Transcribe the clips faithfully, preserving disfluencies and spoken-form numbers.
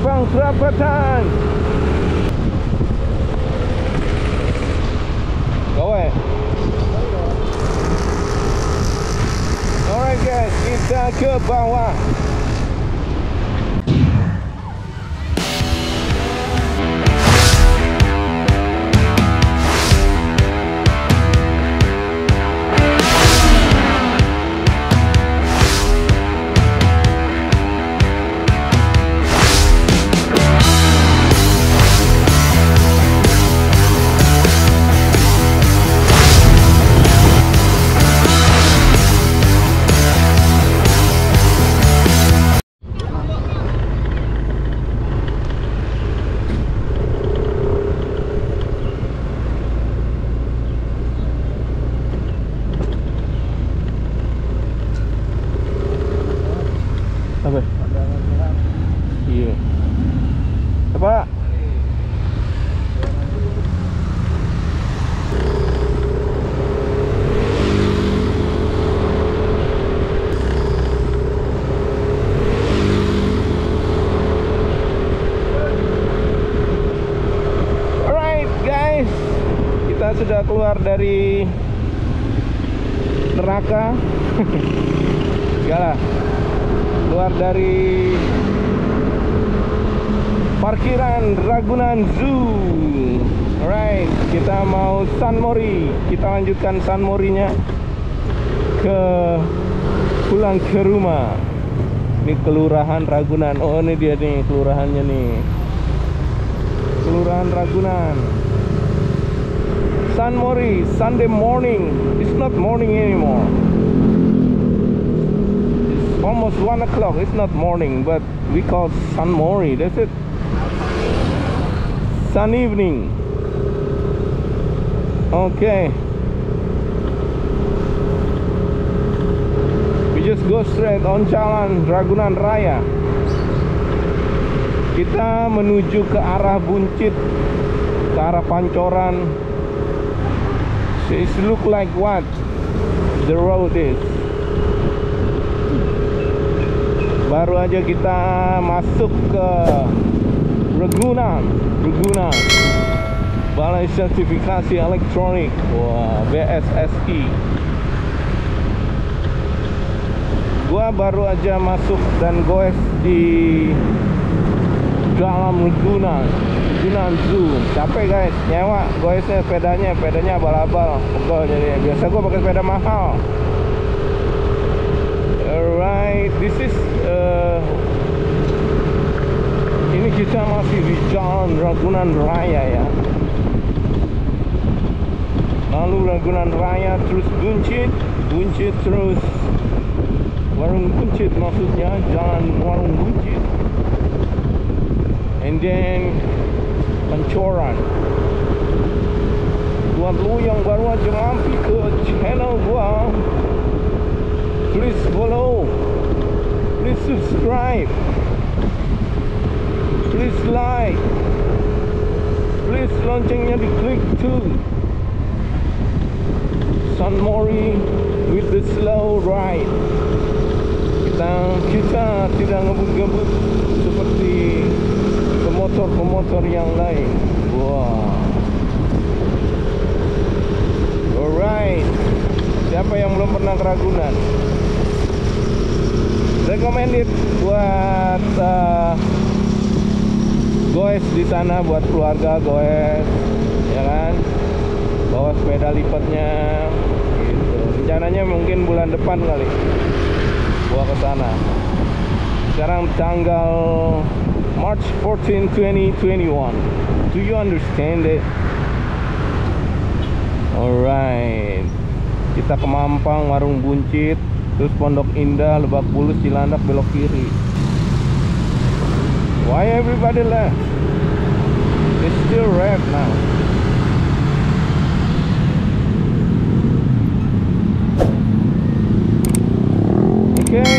Simpang Perapatan. Gowe. Alright guys, kita ke bawah. Apa? Iya. Apa? Alright guys, kita sudah keluar dari neraka. Enggak lah, keluar dari parkiran Ragunan Zoo. Alright, kita mau San Mori. Kita lanjutkan San Morinya ke pulang ke rumah. Ini kelurahan Ragunan. Oh ini dia nih kelurahannya nih, kelurahan Ragunan. San Mori, Sunday morning. It's not morning anymore. Almost one o'clock. It's not morning, but we call San Mori. That's it. Sun evening. Okay. We just go straight on Jalan Ragunan Raya. Kita menuju ke arah Buncit, ke arah Pancoran. It look like what the road is. Baru aja kita masuk ke Ragunan, Ragunan Balai Sertifikasi Elektronik. Wah, B S S I. Gua baru aja masuk dan goes di dalam Ragunan, Ragunan Zoo. Capek guys, nyewa goesnya sepedanya, sepedanya abal-abal. Pegel jadi. Biasa gua pakai sepeda mahal. Alright, this is uh, ini kita masih di Jalan Ragunan Raya ya. Lalu Ragunan Raya terus Buncit, Buncit terus Warung Buncit, maksudnya Jalan Warung Buncit, and then Pancoran. Buat lu yang baru aja mampir ke channel gua, please follow, please subscribe, please like, please loncengnya diklik too. San Mori with the slow ride. Kita kita tidak ngebut-ngebut seperti pemotor-pemotor yang lain. Wow. Alright. Siapa yang belum pernah ke Ragunan? Recommended buat uh, goes di sana, buat keluarga goes, ya kan? Bawa sepeda lipatnya, gitu. Rencananya mungkin bulan depan kali, bawa ke sana. Sekarang tanggal March fourteenth twenty twenty-one. Do you understand it? Alright. Kita ke Mampang, Warung Buncit, terus Pondok Indah, Lebak Bulus, Cilandak, belok kiri. Why everybody left? It's still red now. Okay.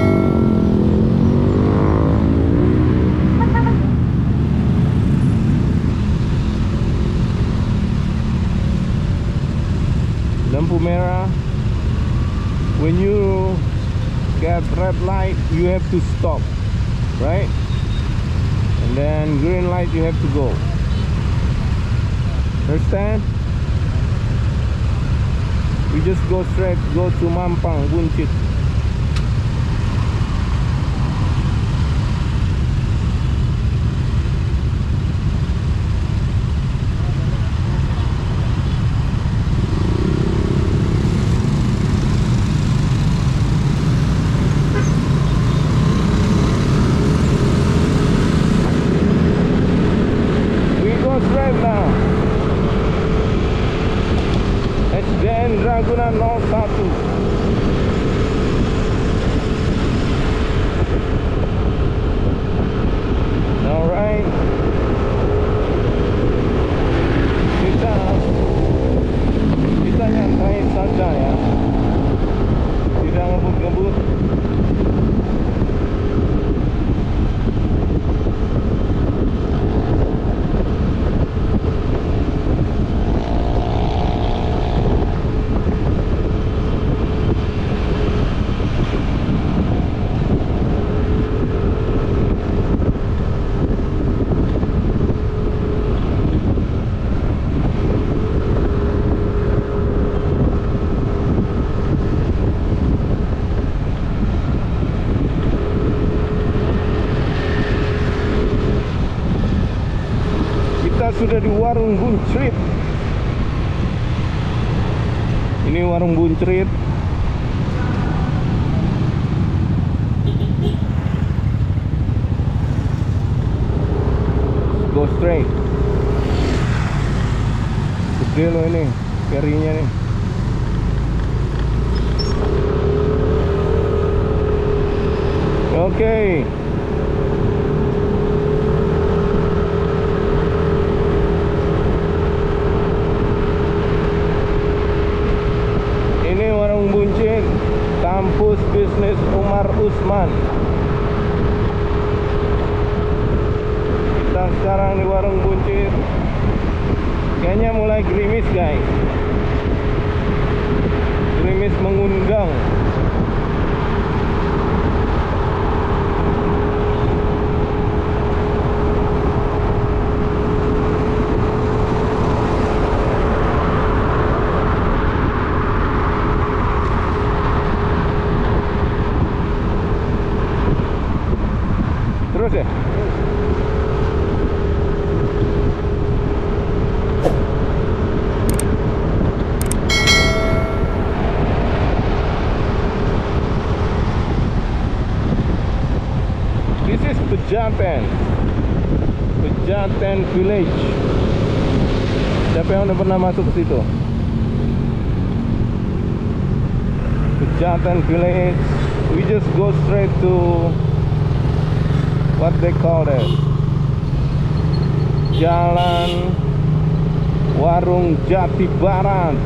Lampu merah. When you get red light, you have to stop, right? and then green light you have to go. Understand? We just go straight, go to Mampang, Buncit. Ragunan nol satu. Alright, kita kita nyantai saja ya, tidak ngebut-ngebut. Sudah di warung Buncrit. Ini warung Buncrit. Go straight. Gede loh ini carry-nya nih. Oke. Okay. Kampus Bisnis Umar Usman. Kita sekarang di warung Buncit. Kayaknya mulai gerimis guys. Gerimis mengundang. Terus ya? This is Pejaten. Pejaten Village. Siapa yang udah pernah masuk ke situ? Pejaten Village. We just go straight to what they call it, Jalan Warung Jati Barat.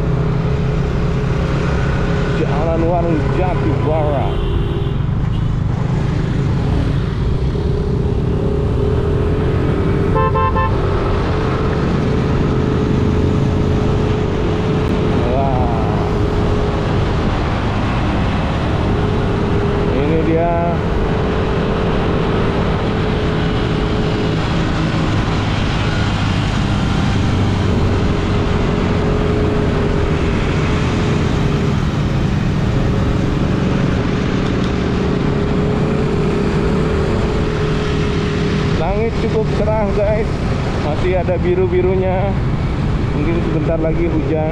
Jalan Warung Jati Barat. Wah, ini dia. Cukup cerah guys, masih ada biru-birunya, mungkin sebentar lagi hujan.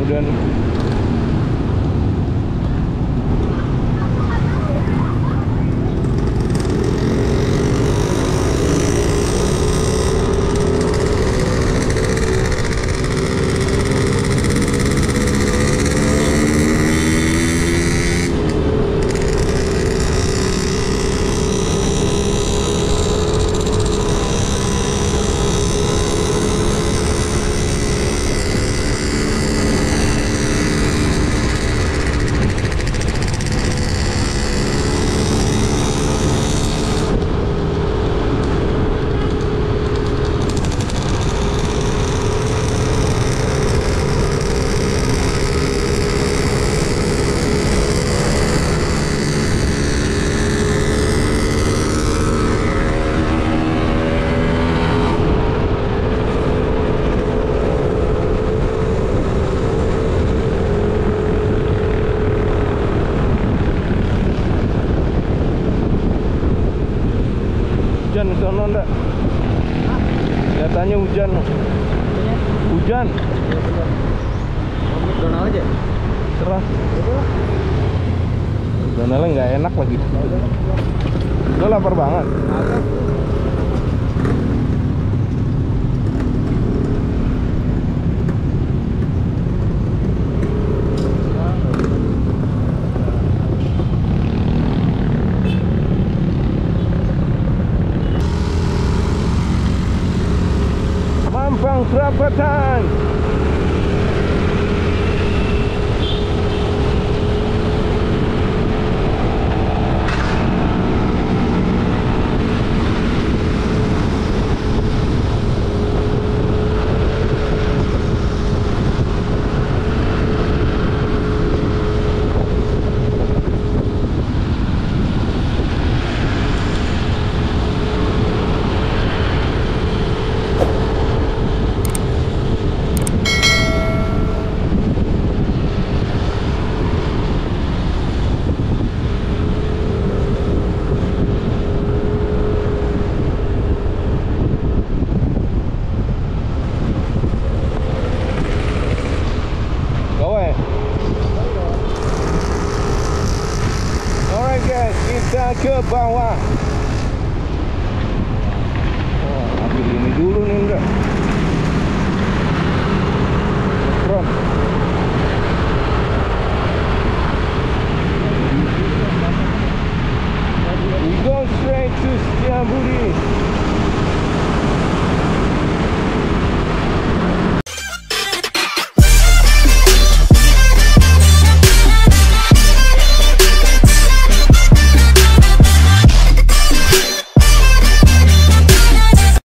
udah. Hujan di sana enggak? Katanya hujan. Hujan. McDonald aja. Cerah. Donalnya nggak enak lagi. Lo lapar banget. Mampang Perapatan. Kita ke bawah. Oh, ambil ini dulu nih enggak. Front.